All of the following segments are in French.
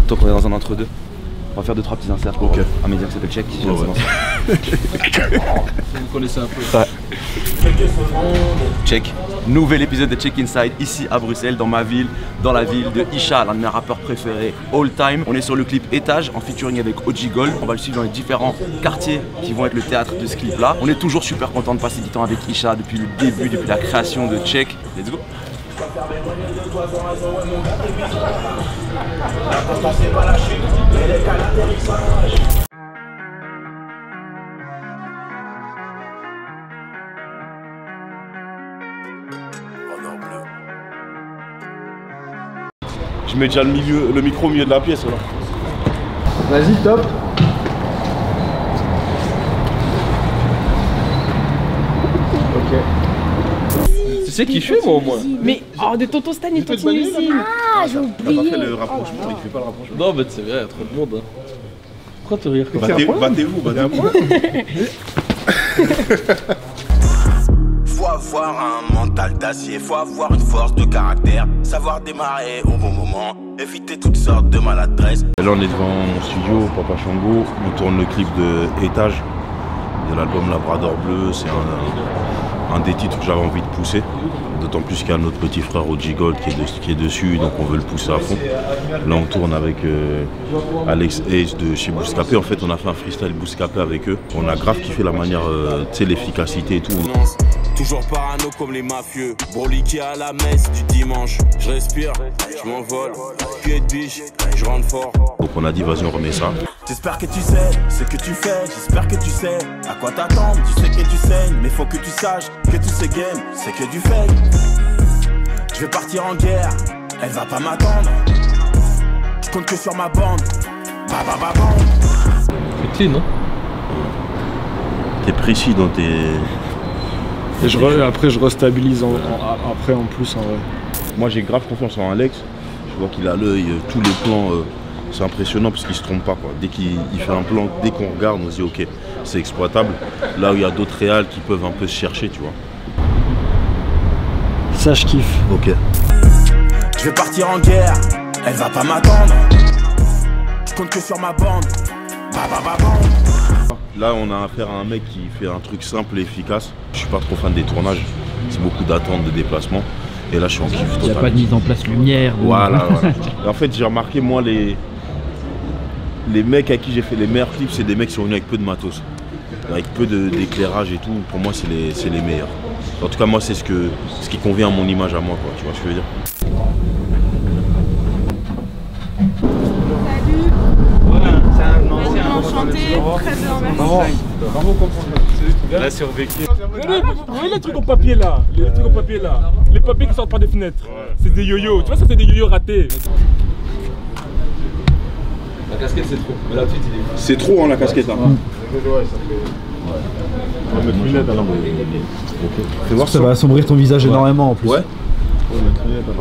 Tant qu'on est dans un entre-deux, on va faire 2-3 petits inserts pour un média qui s'appelle Check. Si Vous connaissez un peu. Ouais. Check. Nouvel épisode de Check Inside ici à Bruxelles, dans ma ville, dans la ville de Isha, l'un de mes rappeurs préférés all time. On est sur le clip Étage en featuring avec OG Gold. On va le suivre dans les différents quartiers qui vont être le théâtre de ce clip là. On est toujours super content de passer du temps avec Isha depuis le début, depuis la création de Check. Let's go. Je mets déjà le micro au milieu de la pièce là. Vas-y, top. Ok. Tu sais qui je suis moi au moins? Mais oh, de Tonton Stan et de Tonton Usine. Ah, j'ai oublié. T'as pas fait le rapprochement, il fait pas le rapprochement. Non mais c'est vrai, il y a trop de monde. Hein. Pourquoi te rire comme ça? Battez-vous. Faut avoir un mental d'acier, faut avoir une force de caractère, savoir démarrer au bon moment, éviter toutes sortes de maladresses. Là on est devant mon studio, Papa Shango, on tourne le clip de Étage, de l'album Labrador Bleu, c'est un des titres que j'avais envie de pousser. D'autant plus qu'il y a notre petit frère OG Gold qui est dessus, donc on veut le pousser à fond. Là on tourne avec Alex Ace de chez Bouscapé. En fait on a fait un freestyle Bouscapé avec eux. On a grave kiffé la manière, tu sais, l'efficacité et tout. Toujours parano comme les mafieux, broliqué à la messe du dimanche. Je respire, je m'envole, pied de biche, je rentre fort. Donc on a dit vas-y on remet ça. J'espère que tu sais ce que tu fais, j'espère que tu sais à quoi t'attendre. Tu sais que tu saignes, mais faut que tu saches que tout ce game, c'est que du fake. Je vais partir en guerre, elle va pas m'attendre. Je compte que sur ma bande, C'est clean, non? T'es précis dans tes... Et après je restabilise après en plus en vrai. Moi j'ai grave confiance en Alex. Je vois qu'il a l'œil, tous les plans, c'est impressionnant parce qu'il se trompe pas quoi. Dès qu'il fait un plan, dès qu'on regarde, on se dit ok, c'est exploitable. Là où il y a d'autres réals qui peuvent un peu se chercher, tu vois. Ça je kiffe. Ok. Je vais partir en guerre, elle va pas m'attendre. Je compte que sur ma bande, Là on a affaire à un mec qui fait un truc simple et efficace. Je suis pas trop fan des tournages, c'est beaucoup d'attentes, de déplacements. Et là je suis en kiff total. Il n'y a pas de mise en place lumière. Voilà. En fait j'ai remarqué moi les mecs à qui j'ai fait les meilleurs clips, c'est des mecs qui sont venus avec peu de matos. Avec peu d'éclairage et tout, pour moi c'est les meilleurs. En tout cas moi c'est ce qui convient à mon image à moi quoi, tu vois ce que je veux dire. Enchanté, très bien, merci. Bravo Elle a survécu. Vous voyez les trucs en papier là, les papiers qui sortent par des fenêtres, c'est des yo-yo, tu vois ça c'est des yo-yo ratés. La casquette c'est trop, mais là-dessus il est... C'est trop hein la casquette hein. On va mettre une lunette alors. Fais voir Ça va assombrir ton visage énormément en plus. Ouais. On va mettre une lunette alors.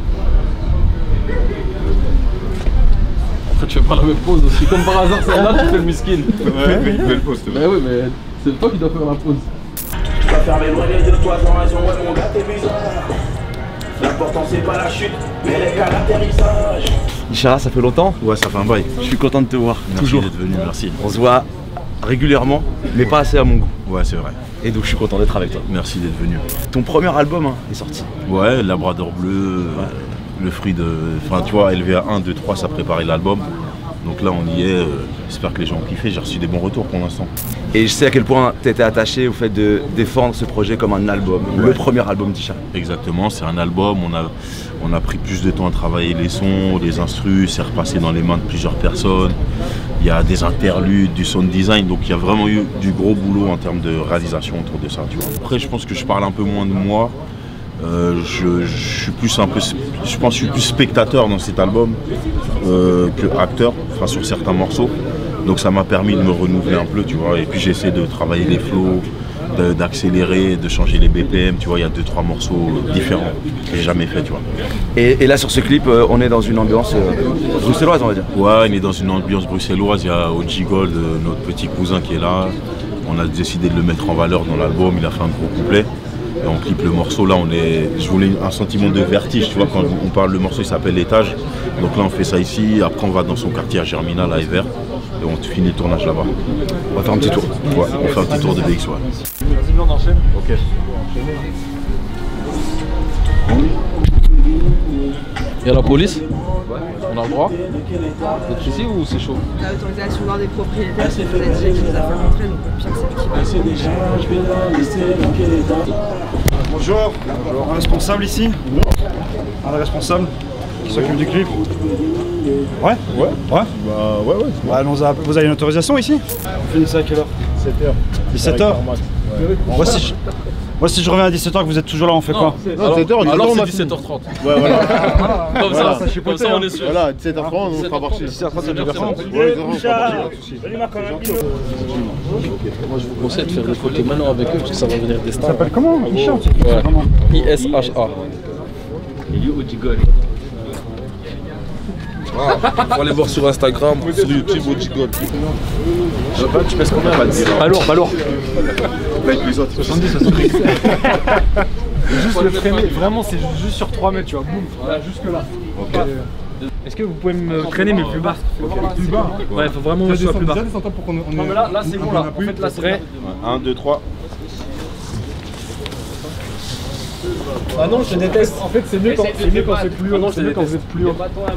Après tu fais pas la même pose aussi, comme par hasard c'est là tu fais le miskin. Ouais, mais belle pose. Bah oui mais c'est toi qui dois faire la pose. Je préfère m'éloigner de toi sans raison, ouais mon gars t'es bizarre. L'important c'est pas la chute, mais les cas d'atterrissage. Isha, ça fait longtemps. Ouais ça fait un bail. Je suis content de te voir. Merci Toujours. d'être venu, merci. On se voit régulièrement, mais pas assez à mon goût. Ouais c'est vrai. Et donc je suis content d'être avec toi. Merci d'être venu. Ton premier album hein, est sorti. Ouais, Labrador Bleu, le fruit de... Enfin tu vois, LVA 1, 2, 3 ça préparait l'album. Donc là on y est, j'espère que les gens ont kiffé, j'ai reçu des bons retours pour l'instant. Et je sais à quel point tu étais attaché au fait de défendre ce projet comme un album, le premier album d'Isha. Exactement, c'est un album, on a pris plus de temps à travailler les sons, les instrus, c'est repassé dans les mains de plusieurs personnes. Il y a des interludes, du sound design, donc il y a vraiment eu du gros boulot en termes de réalisation autour de ça. Tu vois. Après je pense que je parle un peu moins de moi. Je suis plus je pense que je suis plus spectateur dans cet album que acteur, enfin sur certains morceaux. Donc ça m'a permis de me renouveler un peu, tu vois. Et puis j'essaie de travailler les flows, d'accélérer, de changer les BPM, tu vois. Il y a 2-3 morceaux différents que j'ai jamais fait, tu vois. Et là sur ce clip, on est dans une ambiance bruxelloise, on va dire. Ouais, on est dans une ambiance bruxelloise. Il y a OG Gold, notre petit cousin qui est là. On a décidé de le mettre en valeur dans l'album. Il a fait un gros couplet. Et on clip le morceau, là je voulais un sentiment de vertige, tu vois, quand on parle, le morceau il s'appelle Étage. Donc là on fait ça ici, après on va dans son quartier à Germinal, à Evert, et on finit le tournage là-bas. On va faire un petit tour. Ouais, on fait un petit tour de BX, ouais. Vas-y, on enchaîne. Ok. Il y a la police? On a le droit d'être ici ou c'est chaud? On a l'autorisation de voir des propriétaires, c'est vous avez dit qu'il nous a fait rentrer, donc au pire c'est lui qui va. Bonjour, un responsable ici? Un responsable qui s'occupe du clip? Ouais? Ouais? Ouais? Bah ouais. Bah, vous avez une autorisation ici? On finit ça à quelle heure? 17h. 17h? Moi si je reviens à 17h que vous êtes toujours là, on fait quoi? Alors c'est 17h30. Ouais, voilà. Comme ça on est sûr. Voilà, 17h30, on sera parti. 17h30, 17h30. Moi je vous conseille de faire des photos maintenant avec eux parce que ça va venir des stars. Ça s'appelle comment? Isha? ISHA. Faut aller voir sur Instagram, sur YouTube, Ojigol. Tu pèses combien là? Pas lourd. Avec les autres. 70, 70. Juste le freiner, vraiment c'est juste sur 3 mètres, tu vois, boum, jusque là. Ok. Est-ce que vous pouvez me freiner mais plus bas? Plus bas? Ouais, faut vraiment que je sois plus bas. Non mais là c'est bon là, en fait là c'est vrai. 1, 2, 3. Ah non, je déteste. En fait c'est mieux quand c'est plus haut. C'est mieux quand vous êtes plus haut.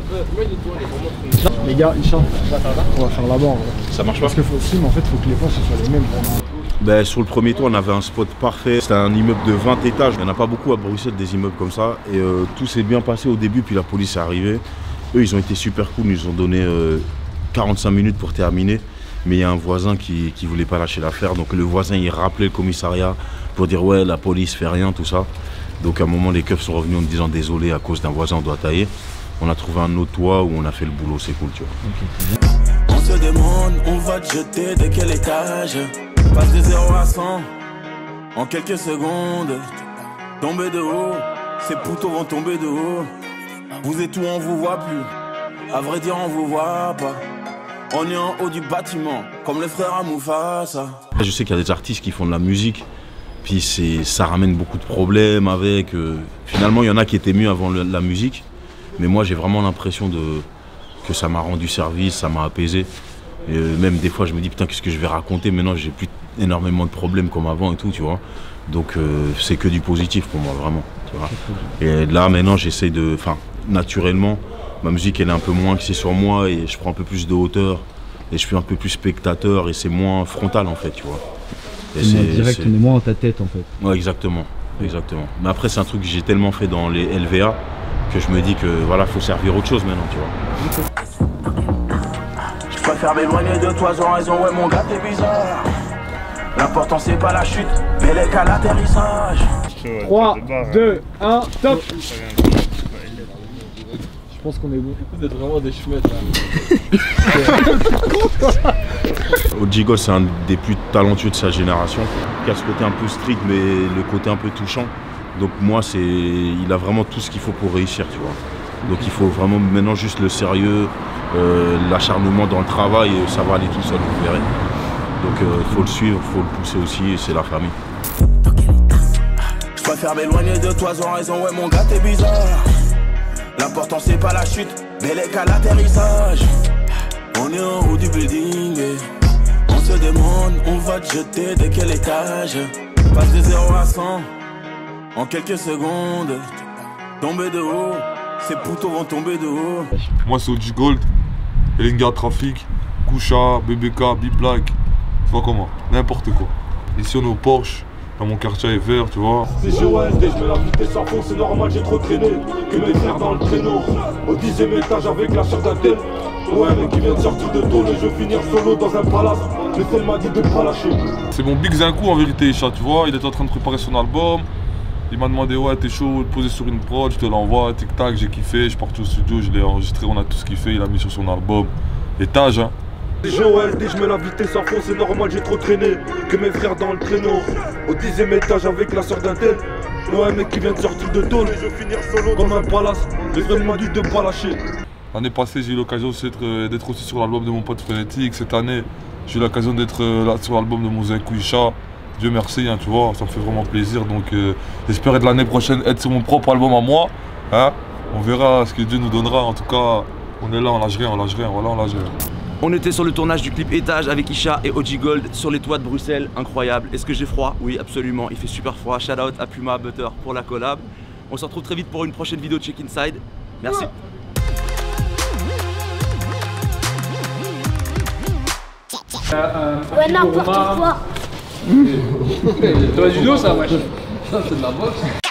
Les gars, Isha, on va faire là-bas. Ça marche pas? Parce qu'il faut aussi, mais en fait il faut que les plans soient les mêmes vraiment. Ben, sur le premier tour, on avait un spot parfait. C'était un immeuble de 20 étages. Il n'y en a pas beaucoup à Bruxelles, des immeubles comme ça. Et tout s'est bien passé au début, puis la police est arrivée. Eux, ils ont été super cool. Ils nous ont donné 45 minutes pour terminer. Mais il y a un voisin qui ne voulait pas lâcher l'affaire. Donc le voisin, il rappelait le commissariat pour dire « ouais, la police fait rien, tout ça ». Donc à un moment, les keufs sont revenus en me disant « désolé, à cause d'un voisin, on doit tailler ». On a trouvé un autre toit où on a fait le boulot, c'est cool, tu vois. Okay. On se demande, on va te jeter de quel étage? Passe de 0 à 100 en quelques secondes. Tomber de haut, ces poteaux vont tomber de haut. Vous êtes où, on vous voit plus. À vrai dire, on vous voit pas. On est en haut du bâtiment, comme les frères à Mufasa. Je sais qu'il y a des artistes qui font de la musique, puis ça ramène beaucoup de problèmes avec. Finalement, il y en a qui étaient mieux avant la musique, mais moi j'ai vraiment l'impression que ça m'a rendu service, ça m'a apaisé. Et même des fois je me dis putain, qu'est-ce que je vais raconter maintenant, j'ai plus énormément de problèmes comme avant et tout, tu vois. Donc c'est que du positif pour moi, vraiment, tu vois. Et là maintenant j'essaie de, naturellement, ma musique elle est un peu moins axée sur moi et je prends un peu plus de hauteur et je suis un peu plus spectateur et c'est moins frontal en fait, tu vois. C'est direct, on est moins dans ta tête en fait. Ouais, exactement. Mais après c'est un truc que j'ai tellement fait dans les LVA que je me dis que voilà, faut servir autre chose maintenant, tu vois. Je préfère m'éloigner de toi, j'ai raison, ouais mon gars t'es bizarre. L'important c'est pas la chute, mais les cas l'atterrissage. 3, 2, 1, top. Je pense qu'on est bon. Vous êtes vraiment des chouettes. Ojigol, c'est un des plus talentueux de sa génération. Il a ce côté un peu street, mais le côté un peu touchant. Donc moi, il a vraiment tout ce qu'il faut pour réussir, tu vois. Donc il faut vraiment maintenant juste le sérieux, l'acharnement dans le travail, et ça va aller tout seul, vous verrez. Donc il faut le suivre, il faut le pousser aussi, c'est la famille. Je préfère m'éloigner de toi, j'ai raison, ouais mon gars t'es bizarre. L'important c'est pas la chute, mais les cas l'atterrissage. On est en haut du building et on se demande, on va te jeter de quel étage? Passe de 0 à 100 en quelques secondes. Tomber de haut, ces poteaux vont tomber de haut. Moi c'est Ojigol, Elinga Trafic, Kusha, BBK, B-Black, tu vois comment, n'importe quoi. Ici on est au Porsche, dans mon quartier est vert, tu vois. C'est GOLD, je mets la vitesse à fond, c'est normal, j'ai trop traîné. Que mes frères dans le traîneau, au 10e étage avec la chair d'un tête. Ouais, mec qui vient de sortir de tôle et je vais finir solo dans un palace. Mais elle m'a dit de pas lâcher. C'est mon Big Zinkou en vérité, Isha, tu vois. Il était en train de préparer son album. Il m'a demandé, ouais, t'es chaud de poser sur une prod, je te l'envoie, tic-tac, j'ai kiffé. Je suis parti au studio, je l'ai enregistré, on a tous kiffé. Il a mis sur son album. Étage, hein. C'est GOLD, je mets la vitesse à fond, c'est normal, j'ai trop traîné. Que mes frères dans le traîneau, au 10e étage avec la sœur d'un tel. Ouais, mec qui vient de sortir de tôle et je vais finir solo comme un palace. Les frères m'ont dit de pas lâcher. L'année passée, j'ai eu l'occasion d'être aussi sur l'album de mon pote Frénétique. Cette année, j'ai eu l'occasion d'être sur l'album de mon Zinkou Isha. Dieu merci, hein, tu vois, ça me fait vraiment plaisir. Donc j'espère de l'année prochaine être sur mon propre album à moi. Hein. On verra ce que Dieu nous donnera. En tout cas, on est là, on lâche rien, voilà, on lâche rien. On était sur le tournage du clip Étage avec Isha et OG Gold sur les toits de Bruxelles, incroyable. Est-ce que j'ai froid? Oui, absolument, il fait super froid. Shout out à Puma Butter pour la collab. On se retrouve très vite pour une prochaine vidéo de Check Inside. Merci. Ouais, n'importe quoi. C'est du judo ça, wesh. Ça c'est de la boxe.